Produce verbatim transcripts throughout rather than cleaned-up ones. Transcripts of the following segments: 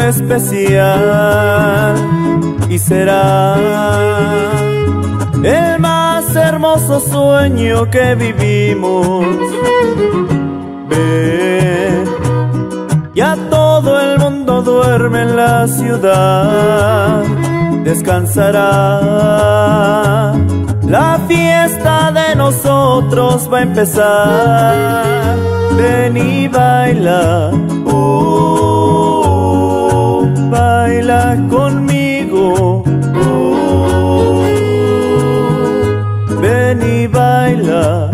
especial y será el más hermoso sueño que vivimos. Ven, ya todo el mundo duerme en la ciudad, descansará. La fiesta de nosotros va a empezar. Ven y baila, oh, baila conmigo, oh, ven y baila,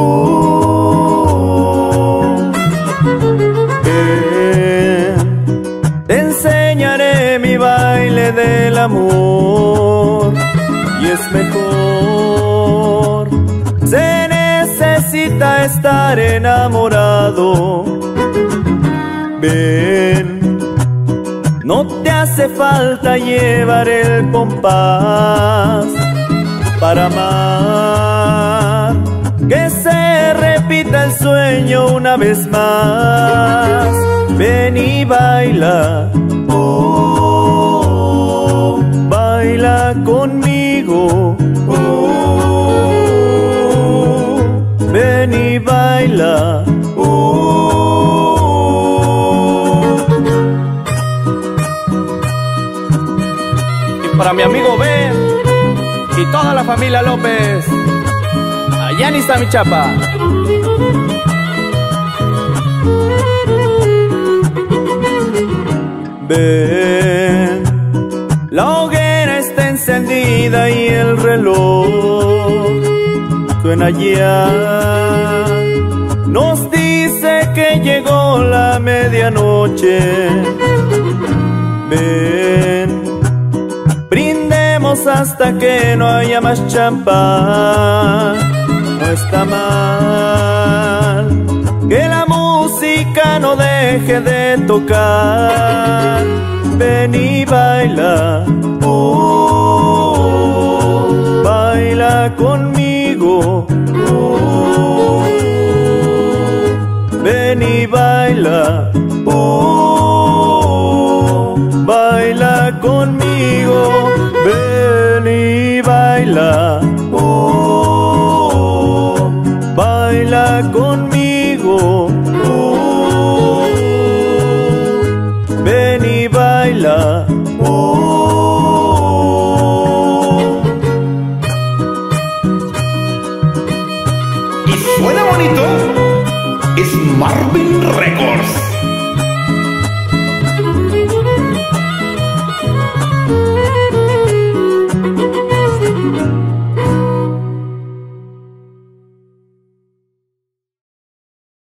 oh, ven, te enseñaré mi baile del amor. Y es mejor, se necesita estar enamorado. Ven, no te hace falta llevar el compás para amar, que se repita el sueño una vez más. Ven y baila, oh, baila conmigo, oh, ven y baila, oh. Y para mi amigo Ben y toda la familia López, allá ni está mi chapa. Ven, la hoguera está encendida y el reloj suena ya. Nos dice que llegó la medianoche. Ven, brindemos hasta que no haya más champán. No está mal que la música no deje de tocar. Ven y baila, oh, baila conmigo, oh, ven y baila, oh, baila conmigo, ven y baila, oh, baila conmigo, oh, ven y baila, oh. Y suena bonito, es Marvin Records.